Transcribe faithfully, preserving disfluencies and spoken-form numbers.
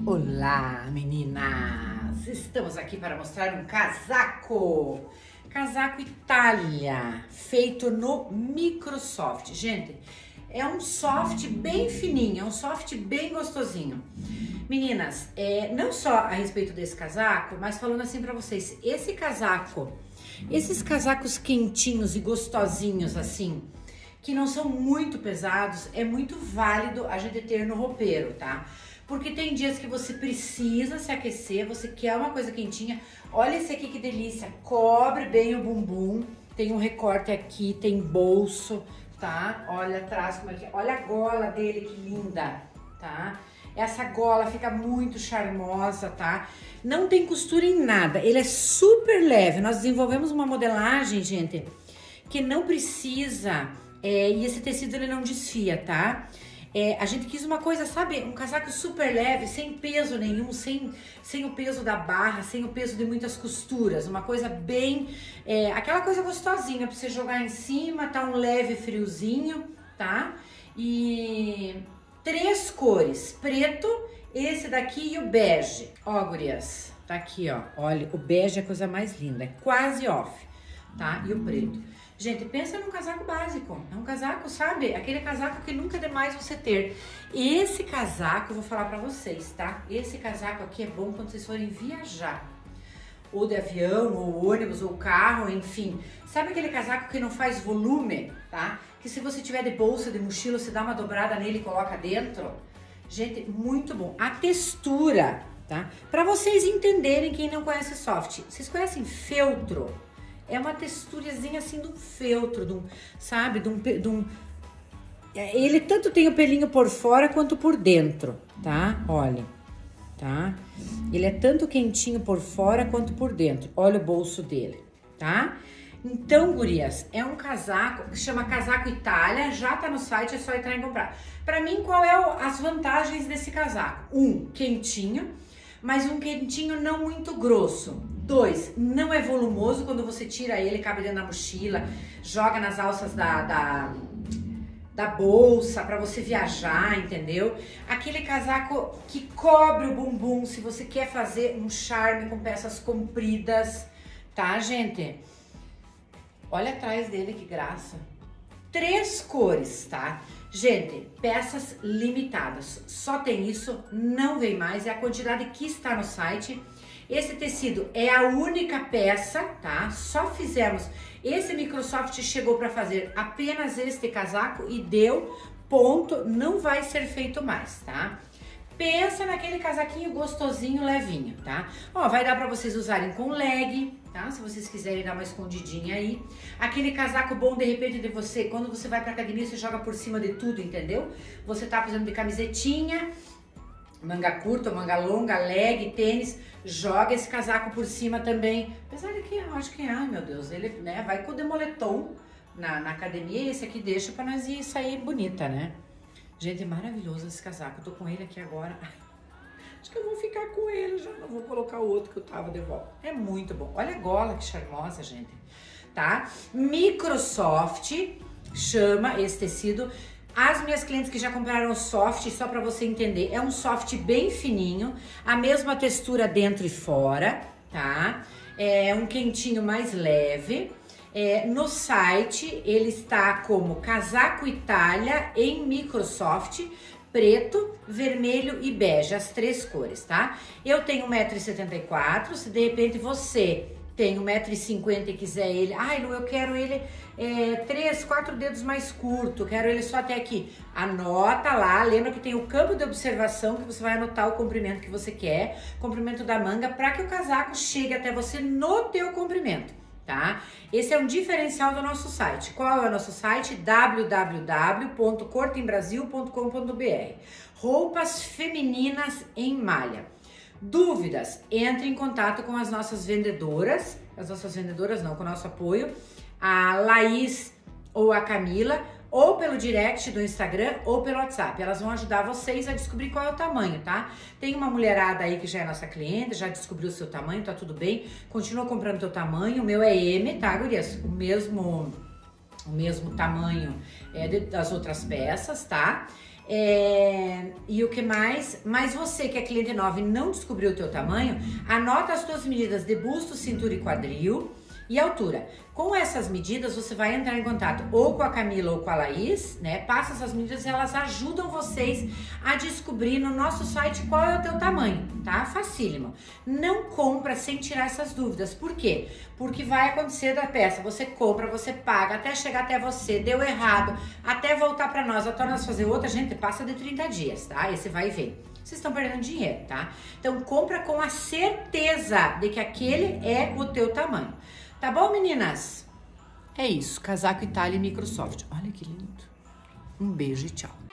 Olá, meninas! Estamos aqui para mostrar um casaco. Casaco Itália, feito no Microsoft. Gente, é um soft bem fininho, é um soft bem gostosinho. Meninas, é, não só a respeito desse casaco, mas falando assim para vocês, esse casaco, esses casacos quentinhos e gostosinhos assim, que não são muito pesados, é muito válido a gente ter no roupeiro, tá? Porque tem dias que você precisa se aquecer, você quer uma coisa quentinha. Olha esse aqui que delícia, cobre bem o bumbum, tem um recorte aqui, tem bolso, tá? Olha atrás como é que, olha a gola dele que linda, tá? Essa gola fica muito charmosa, tá? Não tem costura em nada, ele é super leve. Nós desenvolvemos uma modelagem, gente, que não precisa, é, e esse tecido ele não desfia, tá? É, a gente quis uma coisa, sabe, um casaco super leve, sem peso nenhum, sem, sem o peso da barra, sem o peso de muitas costuras, uma coisa bem, é, aquela coisa gostosinha pra você jogar em cima, tá um leve friozinho, tá? E três cores, preto, esse daqui e o bege. Ó, gurias, tá aqui, ó, olha, o bege é a coisa mais linda, é quase off, tá? E o preto. Gente, pensa num casaco básico, é um casaco, sabe? Aquele casaco que nunca é demais você ter. Esse casaco, eu vou falar pra vocês, tá? Esse casaco aqui é bom quando vocês forem viajar. Ou de avião, ou ônibus, ou carro, enfim. Sabe aquele casaco que não faz volume, tá? Que se você tiver de bolsa, de mochila, você dá uma dobrada nele e coloca dentro. Gente, muito bom. A textura, tá? Pra vocês entenderem, quem não conhece soft. Vocês conhecem feltro? É uma texturazinha assim de um feltro, de um, sabe? De um, de um... Ele tanto tem o pelinho por fora quanto por dentro, tá? Olha, tá? Ele é tanto quentinho por fora quanto por dentro. Olha o bolso dele, tá? Então, gurias, é um casaco que chama Casaco Itália, já tá no site, é só entrar e comprar. Pra mim, qual é o, as vantagens desse casaco? Um, quentinho, mas um quentinho não muito grosso. Dois, não é volumoso, quando você tira ele, cabe dentro da mochila, joga nas alças da, da, da bolsa para você viajar, entendeu? Aquele casaco que cobre o bumbum, se você quer fazer um charme com peças compridas, tá, gente? Olha atrás dele, que graça. Três cores, tá? Gente, peças limitadas, só tem isso, não vem mais, é a quantidade que está no site. Esse tecido é a única peça, tá? Só fizemos, esse Microsoft chegou para fazer apenas este casaco e deu, ponto, não vai ser feito mais, tá? Pensa naquele casaquinho gostosinho, levinho, tá? Ó, vai dar para vocês usarem com leg, tá? Se vocês quiserem dar uma escondidinha aí. Aquele casaco bom, de repente, de você, quando você vai pra academia, você joga por cima de tudo, entendeu? Você tá fazendo de camisetinha, manga curta, manga longa, leg, tênis, joga esse casaco por cima também. Apesar de que eu acho que, ai meu Deus, ele, né, vai com o de moletom na, na academia e esse aqui deixa pra nós ir sair bonita, né? Gente, é maravilhoso esse casaco, eu tô com ele aqui agora. Acho que eu vou ficar com ele, já não vou colocar o outro que eu tava de volta. É muito bom. Olha a gola que charmosa, gente. Tá? Microsoft chama esse tecido. As minhas clientes que já compraram o soft, só pra você entender, é um soft bem fininho, a mesma textura dentro e fora, tá? É um quentinho mais leve. É, no site ele está como Casaco Itália em Microsoft, preto, vermelho e bege, as três cores, tá? Eu tenho um metro e setenta e quatro, se de repente você tem um metro e cinquenta e quiser ele, ai Lu, eu quero ele é, três, quatro dedos mais curto, quero ele só até aqui. Anota lá, lembra que tem o campo de observação que você vai anotar o comprimento que você quer, comprimento da manga, para que o casaco chegue até você no teu comprimento. Tá? Esse é um diferencial do nosso site. Qual é o nosso site? w w w ponto cortembrasil ponto com ponto b r. Roupas femininas em malha. Dúvidas? Entre em contato com as nossas vendedoras, as nossas vendedoras não, com o nosso apoio, a Laís ou a Camila, ou pelo direct do Instagram ou pelo WhatsApp. Elas vão ajudar vocês a descobrir qual é o tamanho, tá? Tem uma mulherada aí que já é nossa cliente, já descobriu o seu tamanho, tá tudo bem. Continua comprando o teu tamanho. O meu é M, tá, gurias? O mesmo, o mesmo tamanho é, de, das outras peças, tá? É, e o que mais? Mas você que é cliente nova e não descobriu o teu tamanho, anota as tuas medidas de busto, cintura e quadril e altura. Com essas medidas, você vai entrar em contato ou com a Camila ou com a Laís, né? Passa essas medidas e elas ajudam vocês a descobrir no nosso site qual é o teu tamanho, tá? Facílimo. Não compra sem tirar essas dúvidas. Por quê? Porque vai acontecer da peça. Você compra, você paga, até chegar até você, deu errado, até voltar pra nós, até nós fazer outra, gente, passa de trinta dias, tá? Esse vai e vem. Vocês estão perdendo dinheiro, tá? Então, compra com a certeza de que aquele é o teu tamanho. Tá bom, meninas? É isso, casaco Itália e Microsoft. Olha que lindo. Um beijo e tchau.